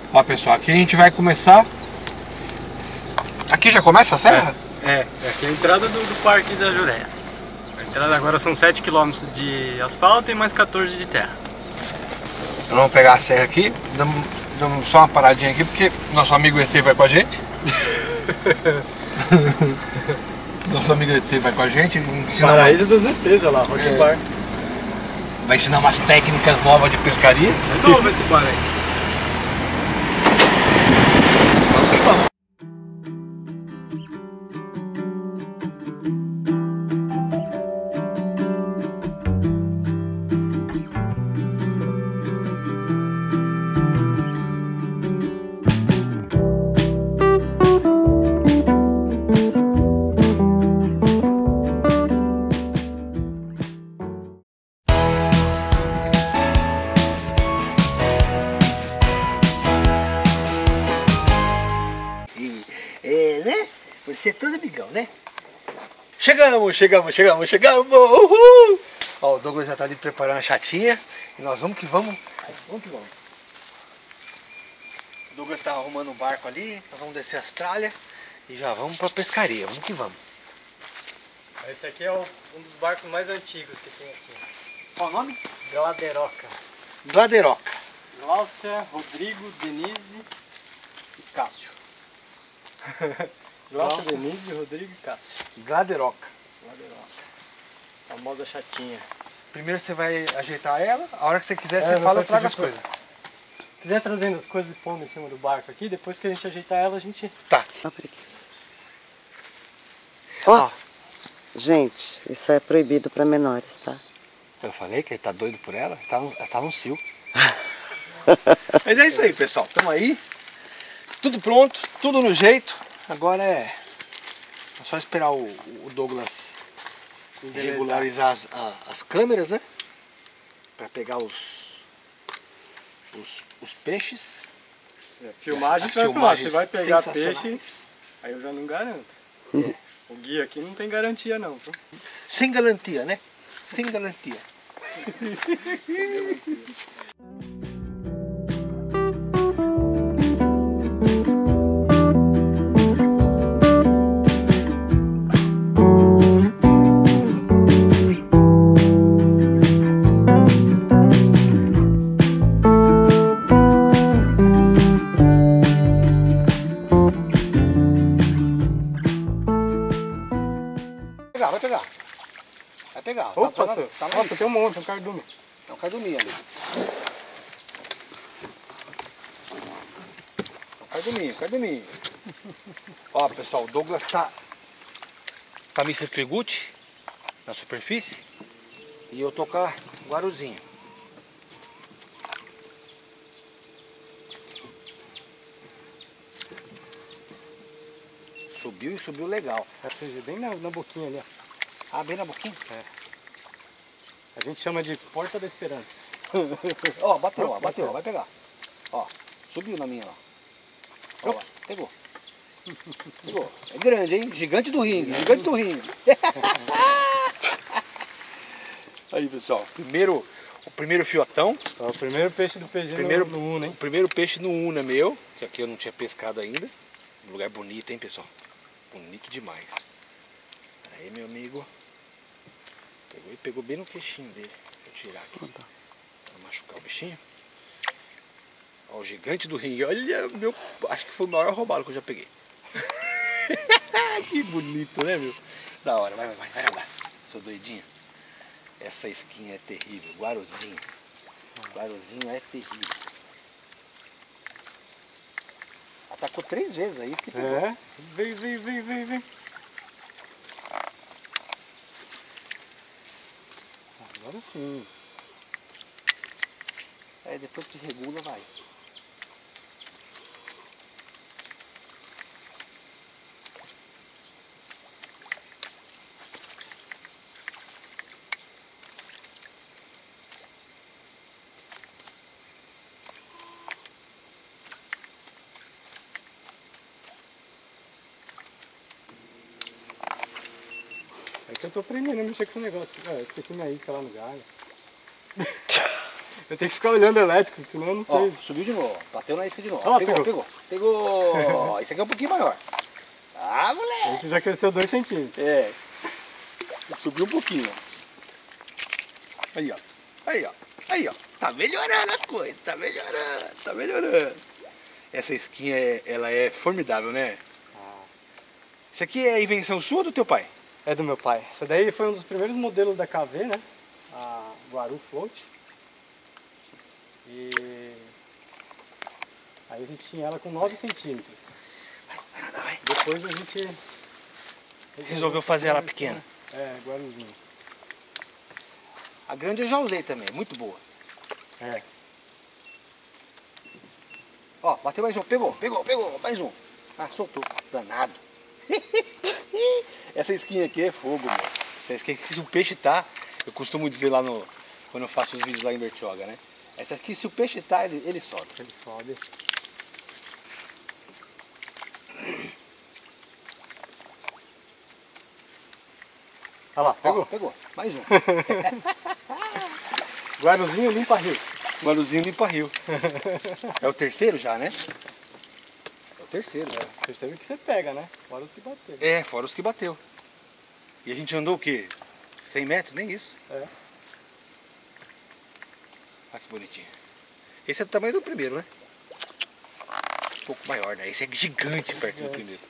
Ó, pessoal, aqui a gente vai começar. Aqui já começa a serra? Aqui é a entrada do Parque da Jureia. A entrada agora são 7 km de asfalto e mais 14 de terra. Então vamos pegar a serra aqui, damos só uma paradinha aqui, porque nosso amigo ET vai com a gente. Nosso amigo ET vai com a gente. Paraíso dos ETs, olha lá, Rock Bar. Vai ensinar umas técnicas novas de pescaria. É novo esse bar aí. Vamos que vamos. Né? Você é todo amigão, né? Chegamos! Uhul! Ó, o Douglas já tá ali preparando a chatinha. E nós vamos que vamos. Vamos que vamos. O Douglas tá arrumando um barco ali. Nós vamos descer as tralhas e já vamos pra pescaria. Vamos que vamos. Esse aqui é um dos barcos mais antigos que tem aqui. Qual o nome? Gladeroca. Gladeroca. Gláucia, Rodrigo, Denise e Cássio. Gláucia, Denise, Rodrigo e Cássio. Gladeroca. Gladeroca. Famosa chatinha. Primeiro você vai ajeitar ela. A hora que você quiser, você fala, traga as coisas. Se quiser trazendo as coisas e pondo em cima do barco aqui, depois que a gente ajeitar ela, a gente... Tá. Ó, gente, isso é proibido para menores, tá? Eu falei que ele tá doido por ela. Ela tá no cio. Mas é isso aí, pessoal. Tamo aí. Tudo pronto, tudo no jeito. Agora é só esperar o Douglas regularizar as câmeras, né? Pra pegar os peixes. Filmagem As você vai filmar. Você filmagens vai pegar sensacionais. peixe, aí eu já não garanto. O guia aqui não tem garantia não. Viu? Sem garantia, né? Sem garantia. Vai pegar. Opa, tá nossa, tem um monte, um cardume. É um carduminho ali. Carduminho. Ó, pessoal, o Douglas tá camisa Triguti na superfície e eu tô com a guaruzinha. Subiu legal. Seja bem na boquinha ali, ó. Ah, bem na boquinha? É. A gente chama de Porta da Esperança. Ó, bateu, vai pegar. Ó, subiu na minha, ó. Ó lá, pegou. É grande, hein? Gigante do ringue. Aí, pessoal, o primeiro fiotão. Ó, o primeiro peixe do PG no Una, hein? O primeiro peixe no Una meu, que aqui eu não tinha pescado ainda. Um lugar bonito, hein, pessoal? Bonito demais. Aí, meu amigo. Pegou bem no queixinho dele. Vou tirar aqui. Pra não machucar o bichinho. Ó, o gigante do ringue. Olha, acho que foi o maior roubado que eu já peguei. Que bonito, né, meu? Da hora, vai lá. Sou doidinho. Essa esquinha é terrível. Guaruzinho. Guaruzinho é terrível. Atacou 3 vezes aí. Que pegou. É, vem. Agora sim. Aí depois que regula, vai. É que eu tô aprendendo a mexer com esse negócio. Esse aqui não é isca lá no galho. Eu tenho que ficar olhando o elétrico, senão eu não sei. Ó, subiu de novo, bateu na isca de novo. Ó, Pegou. Esse aqui é um pouquinho maior. Ah, moleque. Esse já cresceu 2 centímetros. É. Subiu um pouquinho. Aí, ó. Aí, ó. Tá melhorando a coisa, tá melhorando. Essa isquinha, ela é formidável, né? Isso aqui é invenção sua ou do teu pai? É do meu pai. Essa daí foi um dos primeiros modelos da KV, né? A Guaru Float. E aí a gente tinha ela com 9 centímetros. Vai. Depois a gente Resolveu fazer ela pequena. É, Guaruzinho. A grande eu já usei também, muito boa. É. Ó, bateu mais um, pegou, mais um. Ah, soltou, danado. Essa isquinha aqui é fogo, mano. Essa isquinha aqui, se o peixe tá, eu costumo dizer lá no, quando eu faço os vídeos lá em Bertioga, né? Essa aqui, se o peixe tá, ele sobe. Ele sobe. Olha lá, pegou. Ó, pegou, mais um. Guaruzinho limpa rio. Guaruzinho limpa rio. É o terceiro já, né? É o terceiro. Percebe que você pega, né? Fora os que bateram. É, fora os que bateu. E a gente andou o quê? 100 metros? Nem isso. É. Olha que bonitinho. Esse é do tamanho do primeiro, né? Um pouco maior, né? Esse é gigante perto do primeiro.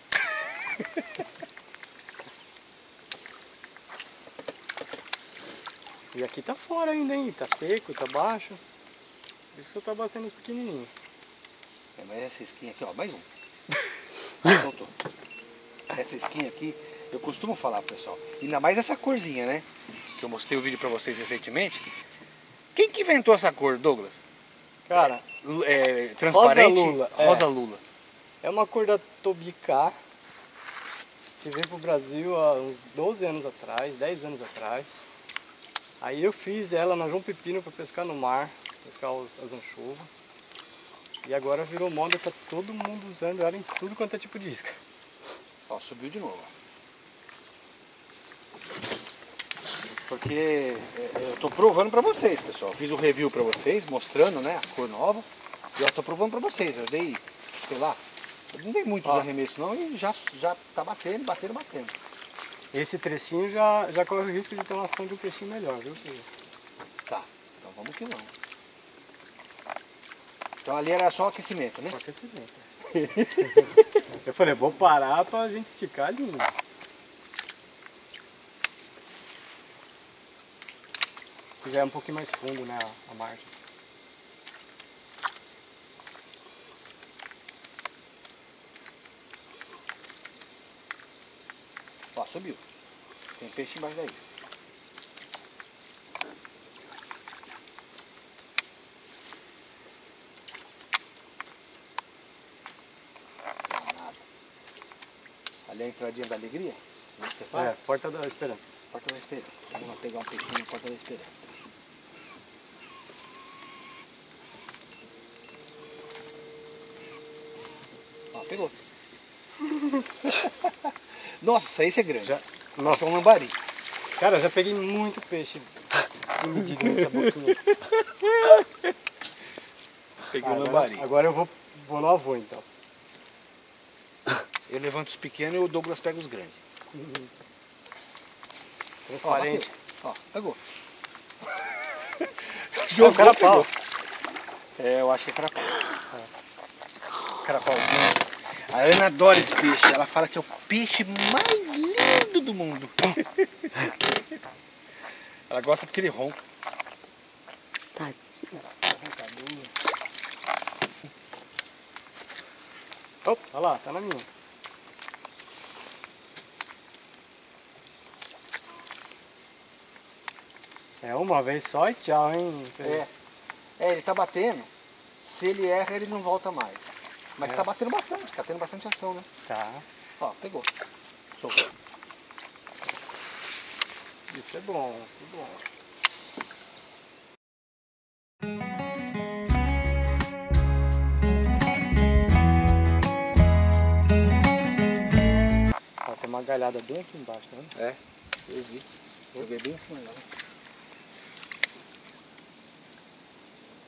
E aqui tá fora ainda, hein? Tá seco, tá baixo. Por isso que eu tô batendo os pequenininhos. É, mas essa esquinha aqui, ó, mais um. Soltou. Essa esquinha aqui, eu costumo falar, pessoal. Ainda mais essa corzinha, né? Que eu mostrei o vídeo pra vocês recentemente. Quem que inventou essa cor, Douglas? Cara, Transparente? Rosa Lula. Rosa Lula. É uma cor da Tobicá, que veio pro Brasil há uns 12 anos atrás, 10 anos atrás. Aí eu fiz ela na João Pepino para pescar no mar, pescar as anchovas. E agora virou moda, tá todo mundo usando ela em tudo quanto é tipo de isca. Ó, subiu de novo. Porque eu tô provando pra vocês, pessoal. Fiz o review pra vocês, mostrando, né, a cor nova. E eu tô provando pra vocês. Eu dei, sei lá, eu não dei muito de arremesso não e já tá batendo. Esse trecinho já corre o risco de ter uma ação de um peixinho melhor, viu? Tá, então vamos que vamos. Então ali era só aquecimento, né? Só aquecimento. Eu falei, vou parar pra gente esticar a linha. Se quiser um pouquinho mais fundo, né, a margem. Ó, subiu. Tem peixe embaixo da isca. Nada. Ali é a entradinha da alegria? Você fala? É, Porta da Esperança. Porta da Esperança. Vamos pegar um peixinho na Porta da Esperança. Ó, pegou. Nossa, esse é grande. Nossa, é um lambari. Cara, eu já peguei muito peixe medido nessa boquinha. Peguei um lambari. Agora eu vou no avô, então. Eu levanto os pequenos e o Douglas pega os grandes. Transparente. Ó, pegou. Jogou, carapau. É, eu acho que é carapau. Carapauzinho. A Ana adora esse peixe. Ela fala que é o peixe mais lindo do mundo. Ela gosta porque ele ronca. Tadinha. Opa, olha lá, tá na minha. É uma vez só e tchau, hein? Ele tá batendo. Se ele erra, ele não volta mais. Mas tá batendo bastante, tá tendo bastante ação, né? Tá. Ó, pegou. Soltou. Isso é bom, muito bom. Ó, tem uma galhada bem aqui embaixo, tá vendo? É, eu vi. Eu vi bem em cima dela.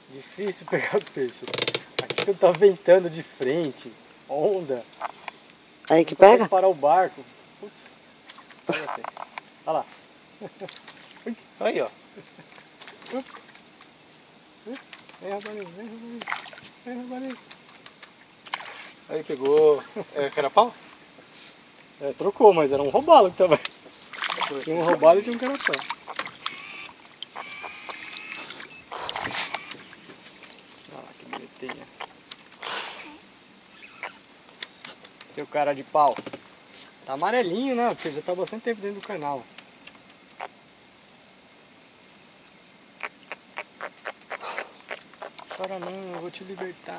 Difícil pegar peixe. Aqui tá ventando de frente, onda. Aí que Não consegue pega? parar o barco. Putz. Olha lá. Aí, ó. Vem, Rabaninho, vem, Rabaninho. Vem, Rabaninho. Aí pegou. É carapau? É, trocou, mas era um robalo que tava. Tinha um robalo e tinha um carapau. Olha lá que bonitinha. Seu cara de pau. Tá amarelinho, né? Porque já tá há bastante tempo dentro do canal. Chora não, eu vou te libertar.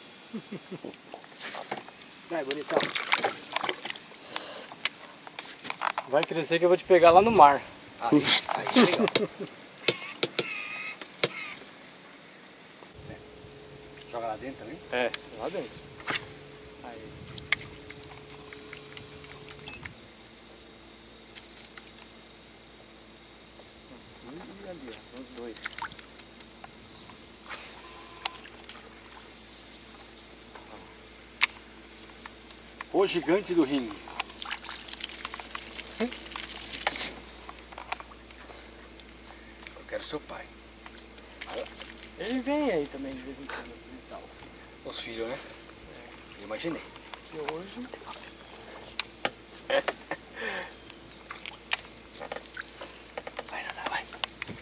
Vai, bonitão. Vai crescer que eu vou te pegar lá no mar. Aí legal. Joga lá dentro também? É, lá dentro. Aí. E ali, ó, os dois. O gigante do ringue. Eu quero seu pai. Ele vem aí também de vez em quando visitar Os filhos, né? Eu imaginei. que hoje. Vai nadar, vai.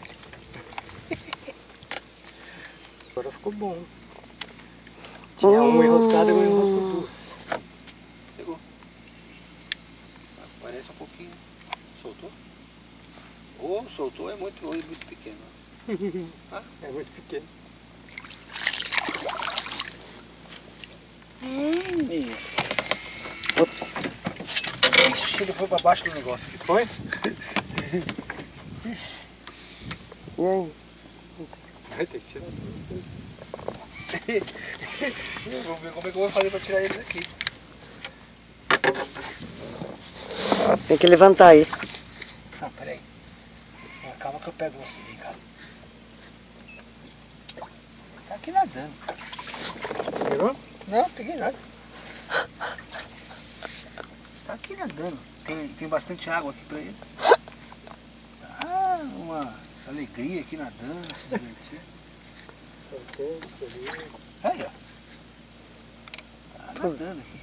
Agora ficou bom. Tinha uma enroscada e agora enroscou duas. Pegou. Parece um pouquinho. Soltou? Ou soltou é muito pequeno. É muito pequeno. Minha. Ops. Ixi, ele foi pra baixo do negócio aqui. Foi? E aí? Vai ter que tirar. Vamos ver como é que eu vou fazer pra tirar ele daqui. Tem que levantar aí. Ah, peraí. Calma que eu pego você aí, cara. Tá aqui nadando. Pegou? Não, peguei nada. Tá aqui nadando. Tem bastante água aqui pra ele. Tá uma alegria aqui nadando, se divertir. Contente, feliz. Aí, ó. Tá nadando aqui.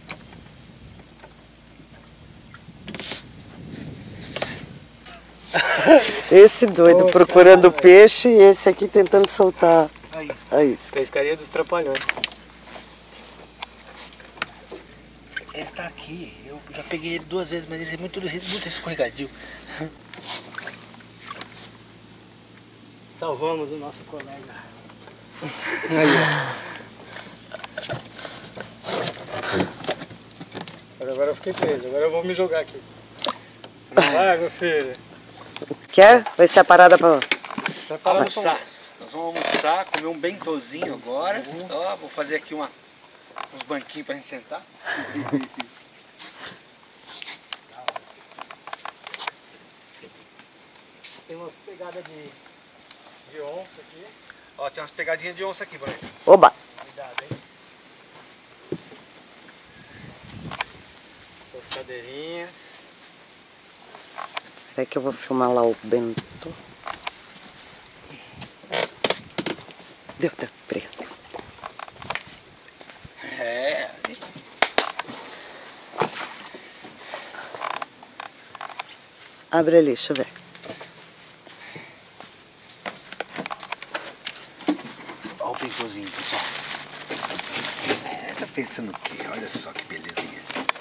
Esse doido procurando peixe e esse aqui tentando soltar Aí. a isca. Pescaria dos Trapalhões. Ele tá aqui. Eu já peguei ele 2 vezes, mas ele é muito escorregadio. Salvamos o nosso colega. Aí, ó. Agora eu fiquei preso, agora eu vou me jogar aqui. Não vai, meu filho. Quer? Vai ser a parada pra... Vai parar no Almoçar. Nós vamos almoçar, comer um bentozinho agora. Ó, vou fazer aqui uns banquinhos pra gente sentar. Tem umas pegadas de onça aqui. Ó, tem umas pegadinhas de onça aqui, Bruno. Oba! Cuidado, hein? Suas cadeirinhas. Espera que eu vou filmar lá o Bento. Deu, obrigada. É. Abre ali, deixa eu ver. Ó o bentozinho, pessoal. Tá pensando o quê? Olha só que belezinha.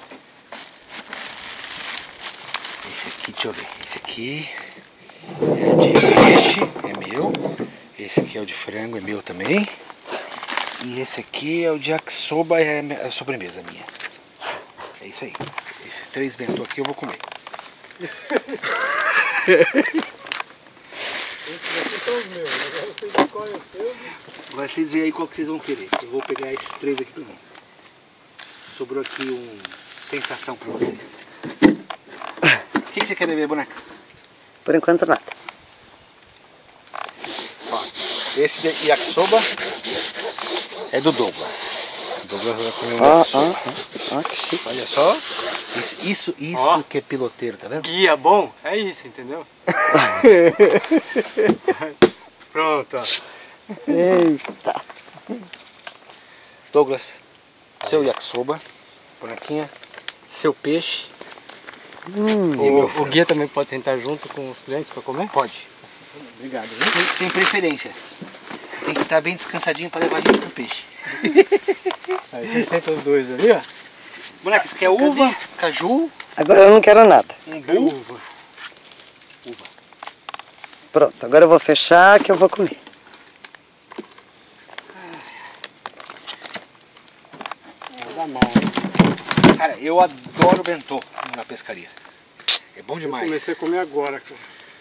Esse aqui, deixa eu ver. Esse aqui é de peixe, é meu. Esse aqui é o de frango, é meu também. E esse aqui é o de yakisoba, é a sobremesa minha. É isso aí. Esses 3 bentô aqui eu vou comer. Esses aqui são os meus, agora vocês escolhem os seus. Agora vocês veem aí qual que vocês vão querer. Eu vou pegar esses 3 aqui pra mim. Sobrou aqui sensação pra vocês. O que você quer beber, boneca? Por enquanto nada. Ó, Esse yakisoba é do Douglas. O Douglas vai comer um yakisoba. Que chique. Olha só. Isso que é piloteiro, tá vendo? Guia bom, é isso, entendeu? Pronto, ó. Eita. Douglas, seu yakisoba, bonequinha, seu peixe. O guia também pode sentar junto com os clientes para comer? Pode. Obrigado. Tem preferência. Tem que estar bem descansadinho para levar junto com o peixe. Aí você senta os dois ali, ó. Moleque, isso aqui é uva, caju, Agora eu não quero nada. umbu. Uva. Pronto, agora eu vou fechar que eu vou comer. Não dá mal, hein? Cara, eu adoro bentô na pescaria. É bom demais. Comecei a comer agora, cara.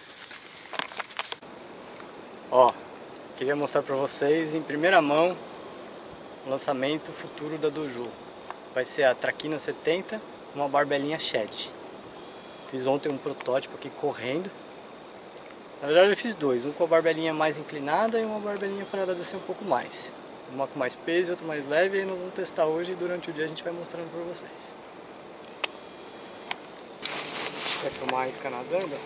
Ó, queria mostrar pra vocês em primeira mão o lançamento futuro da Dojo. Vai ser a Traquina 70, uma barbelinha shed. Fiz ontem um protótipo aqui correndo. Na verdade eu fiz dois, um com a barbelinha mais inclinada e uma barbelinha para ela descer um pouco mais. Uma com mais peso e outra mais leve, e aí nós vamos testar hoje e durante o dia a gente vai mostrando pra vocês. Quer filmar a isca nadando?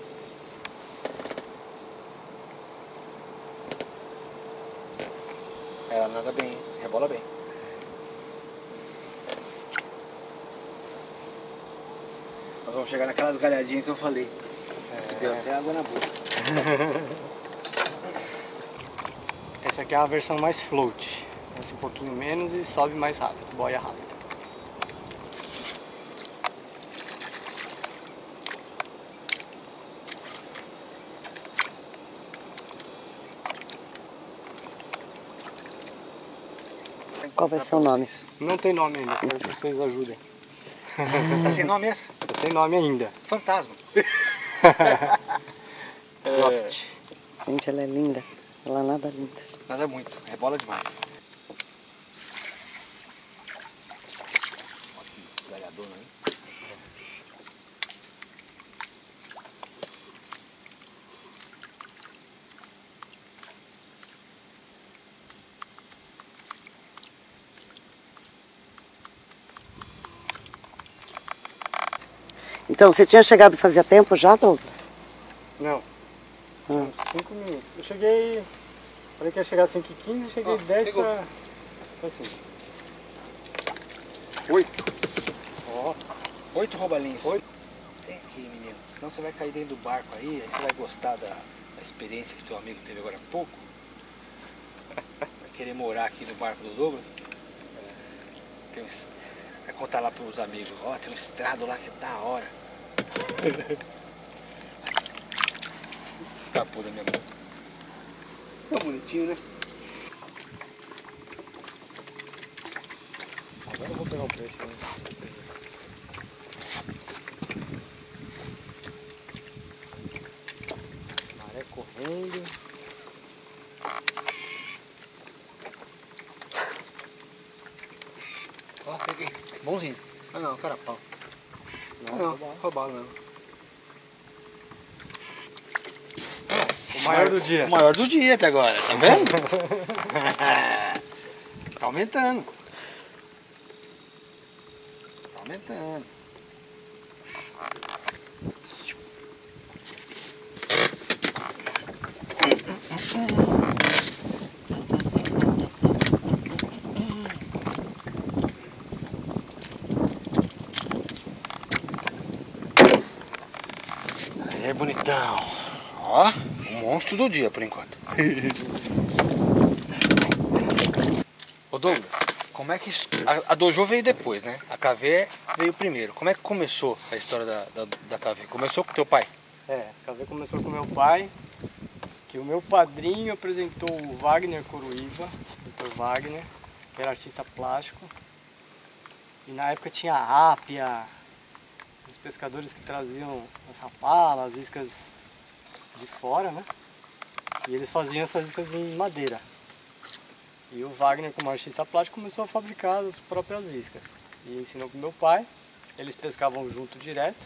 Ela nada bem, rebola bem. Nós vamos chegar naquelas galhadinhas que eu falei. Deu até água na boca. Essa aqui é a versão mais float. Desce um pouquinho menos e sobe mais rápido, boia rápido. Qual vai ser o nome? Não tem nome ainda, quero que vocês ajudem. Tá sem nome essa? Tá sem nome ainda. Fantasma. Lost. Gente, ela é linda. Ela nada linda. Nada muito, rebola demais. Olha que galhadona aí. Então, você tinha chegado fazia tempo já, Douglas? Não. 5 minutos. Eu cheguei. Falei que ia chegar às 5h15 e cheguei 10 pegou. pra. Assim. 8. Ó. 8 roubalinhos. 8. Tem aqui, menino. Senão você vai cair dentro do barco aí você vai gostar da experiência que teu amigo teve agora há pouco. Vai querer morar aqui no barco do Douglas. Vai contar lá pros amigos. Ó, tem um estrado lá que é da hora. Escapou da minha mão. Tão bonitinho, né? Agora eu vou pegar um peixe. Né? Maré correndo. Ó, peguei. Bonzinho. Ah não, carapau. Não, roubaram mesmo. o maior do dia. O maior do dia até agora, tá vendo? Tá aumentando. Tá aumentando. Aí, bonitão. Ó, o monstro do dia por enquanto. Ô Douglas, como é que isso... A Dojo veio depois, né? A KV veio primeiro. Como é que começou a história da KV? Começou com teu pai? É, a KV começou com meu pai, que o meu padrinho apresentou o Wagner Coruiva, Dr. Wagner, que era artista plástico. E na época tinha a ápia, os pescadores que traziam as rapalas, as iscas de fora, né? E eles faziam essas iscas em madeira. E o Wagner, como artista plástico, começou a fabricar as próprias iscas. E ensinou pro meu pai, eles pescavam junto direto.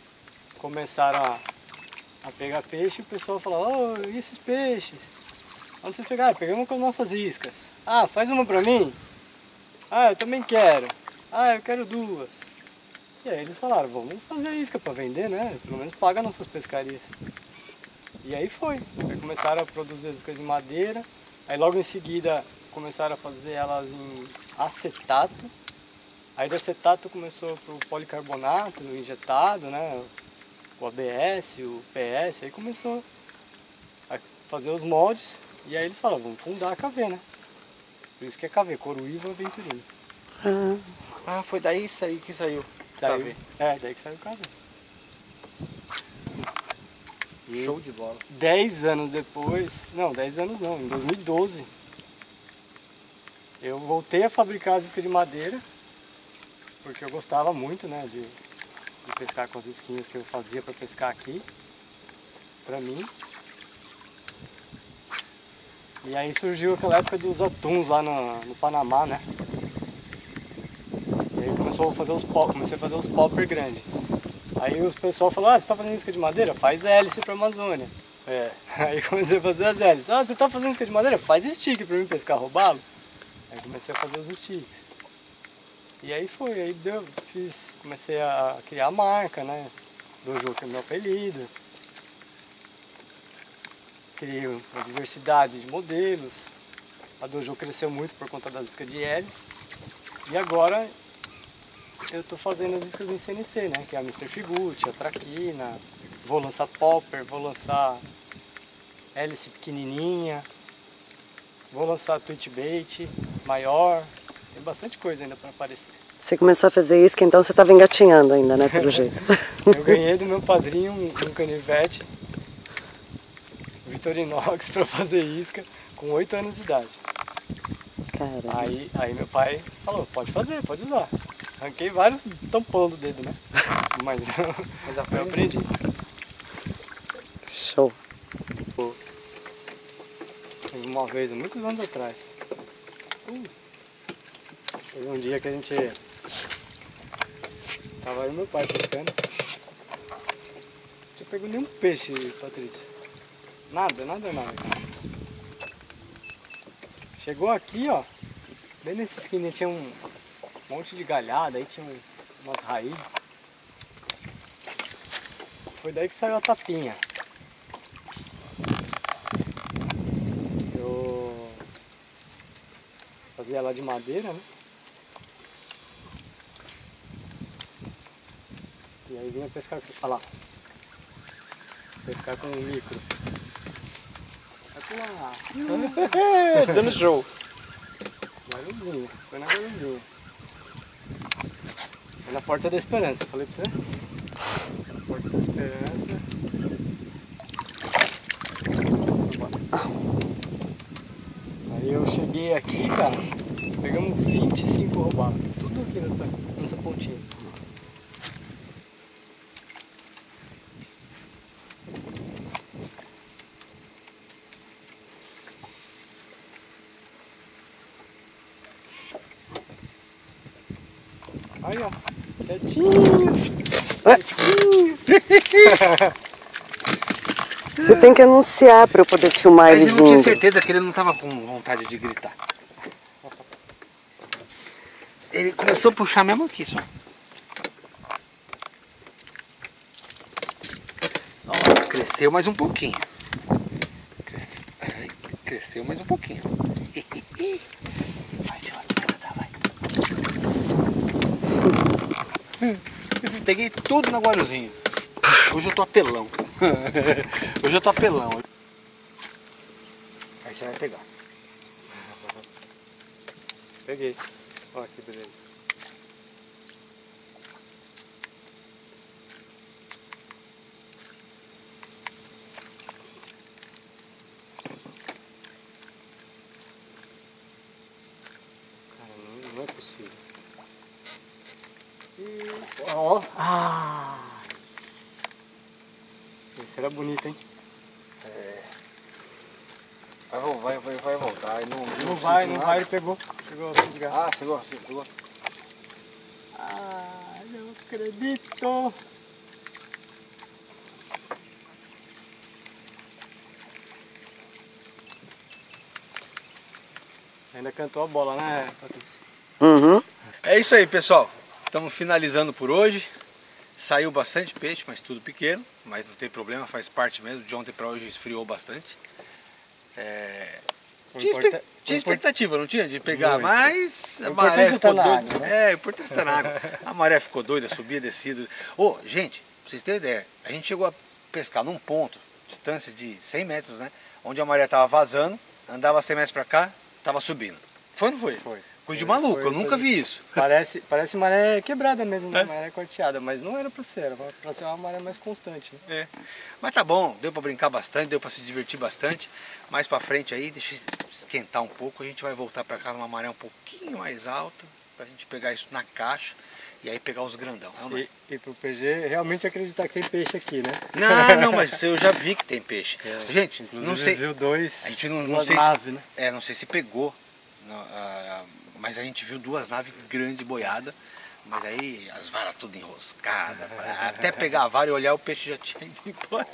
Começaram a pegar peixe e o pessoal falava, oh, e esses peixes? Onde vocês pegaram? Pegamos com as nossas iscas. Ah, faz uma pra mim? Ah, eu também quero. Ah, eu quero duas. E aí eles falaram, vamos fazer isca pra vender, né? Pelo menos paga nossas pescarias. E aí foi. Aí começaram a produzir as iscas de madeira. Aí logo em seguida começaram a fazer elas em acetato. Aí do acetato começou pro policarbonato injetado, né? O ABS, o PS. Aí começou a fazer os moldes. E aí eles falaram, vamos fundar a KV, né? Por isso que é KV, Coruíva Venturina. Ah, foi daí que saiu. Saiu. É, daí que saiu o KV. Show de bola. 10 anos depois, não, 10 anos não, em 2012, eu voltei a fabricar as iscas de madeira, porque eu gostava muito, né, de pescar com as isquinhas que eu fazia para pescar aqui, pra mim. E aí surgiu aquela época dos atuns lá no Panamá, né? E aí comecei a fazer os popper grandes. Aí o pessoal falou, ah, você tá fazendo isca de madeira? Faz hélice pra Amazônia. É. Aí comecei a fazer as hélices. Ah, você tá fazendo isca de madeira? Faz stick pra mim pescar robalo. Aí comecei a fazer os sticks. E aí foi, aí comecei a criar a marca, né? Dojo, que é meu apelido. Criei uma diversidade de modelos. A Dojo cresceu muito por conta das iscas de hélice. E agora eu tô fazendo as iscas em CNC, né? Que é a Mr. Figuchi, a Traquina. Vou lançar popper, vou lançar hélice pequenininha. Vou lançar twitch bait maior. Tem bastante coisa ainda para aparecer. Você começou a fazer isca, então você estava engatinhando ainda, né? Pelo jeito. Eu ganhei do meu padrinho um canivete Victorinox para fazer isca com 8 anos de idade. Caramba. Aí meu pai falou, pode fazer, pode usar. Arranquei vários tampão do dedo, né? Mas eu aprendi. Show. Teve uma vez, muitos anos atrás. Teve um dia que a gente tava aí meu pai pescando. Não pegou nenhum peixe, Patrícia. Nada. Chegou aqui, ó. Bem nesse esquina tinha um monte de galhada, aí tinha umas raízes. Foi daí que saiu a tapinha. Eu fazia ela de madeira, né? E aí vinha pescar com... Olha lá. Pescar com um micro. Olha lá. Dando show. Garozinho. Foi na garozinha. Foi na Porta da Esperança, falei pra você? Porta da Esperança. Aí eu cheguei aqui, cara, pegamos 25 roubados. Tudo aqui nessa pontinha. Aí, ó. Quietinho. Você tem que anunciar para eu poder filmar ele Mas eu tinha vindo. certeza que ele não tava com vontade de gritar. Ele começou a puxar mesmo aqui só. Ó, cresceu mais um pouquinho. Cresceu mais um pouquinho. Vai, vai. Peguei tudo na guaruzinha. Hoje eu tô apelão. Hoje eu tô apelão. Aí você vai pegar. Peguei. Olha que beleza. Cara, não é possível. Ó. Ah! Esse era bonito, hein? É. Vai voltar. Não vai, ele pegou. Chegou a fisgar. Ah, pegou. Ah, não acredito! Ainda cantou a bola, né, Patrícia? Uhum. É isso aí, pessoal. Estamos finalizando por hoje. Saiu bastante peixe, mas tudo pequeno. Mas não tem problema, faz parte mesmo. De ontem para hoje esfriou bastante. Tinha expectativa, não tinha? De pegar, Muito. mas a O maré importante ficou tá na doida. água, né? É, o importante está na água. A maré ficou doida, subia, descida. Ô, gente, pra vocês terem ideia, a gente chegou a pescar num ponto, distância de 100 metros, né? Onde a maré estava vazando, andava 100 metros para cá, estava subindo. Foi ou não foi? Foi. Coisa de maluco, eu nunca vi isso. Parece maré quebrada mesmo, né? Maré corteada, mas não era pra ser, era pra ser uma maré mais constante. Né? É. Mas tá bom, deu pra brincar bastante, deu pra se divertir bastante. Mais pra frente aí, deixa esquentar um pouco, a gente vai voltar pra cá numa maré um pouquinho mais alta, pra gente pegar isso na caixa e aí pegar os grandão. E pro PG realmente acreditar que tem peixe aqui, né? Não, mas eu já vi que tem peixe. Gente, não sei. Viu dois, A gente não duas sei naves, né? não sei se pegou, mas a gente viu 2 naves grandes boiadas, mas aí as varas tudo enroscadas, até pegar a vara e olhar o peixe já tinha ido embora.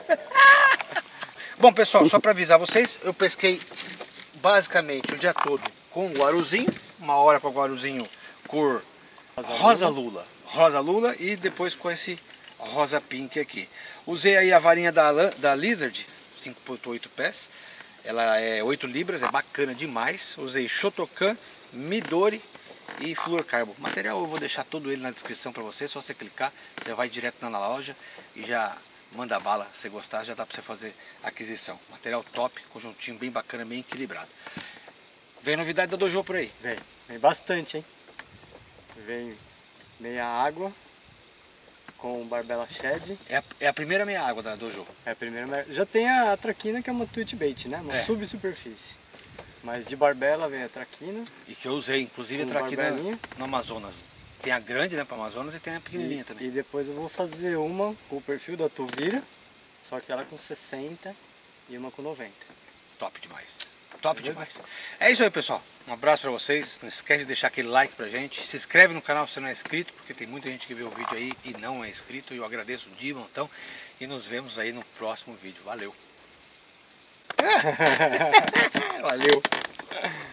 Bom, pessoal, só para avisar vocês, eu pesquei basicamente o dia todo com o guaruzinho, 1 hora com o guaruzinho cor rosa lula e depois com esse rosa pink aqui. Usei aí a varinha da Lizard, 5.8 pés. Ela é 8 libras, é bacana demais. Usei Shotokan, Midori e fluorcarbo. O material eu vou deixar todo ele na descrição para você. Só você clicar, você vai direto na loja e já manda bala. Se gostar, já dá para você fazer a aquisição. Material top, conjuntinho bem bacana, bem equilibrado. Vem novidade da Dojo por aí? Vem bastante, hein? Vem meia água com barbela shed. É a primeira meia água da Dojo. É a primeira. Já tem a traquina, que é uma twitch bait, né? Uma subsuperfície. Mas de barbela vem a traquina. E que eu usei, inclusive a traquina no Amazonas. Tem a grande, né, para Amazonas, e tem a pequenininha também. E depois eu vou fazer uma com o perfil da Tuvira, só que ela com 60 e uma com 90. Top demais. Top demais. É isso aí, pessoal. Um abraço pra vocês. Não esquece de deixar aquele like pra gente. Se inscreve no canal se não é inscrito, porque tem muita gente que vê o vídeo aí e não é inscrito. E eu agradeço de montão. E nos vemos aí no próximo vídeo. Valeu. Valeu.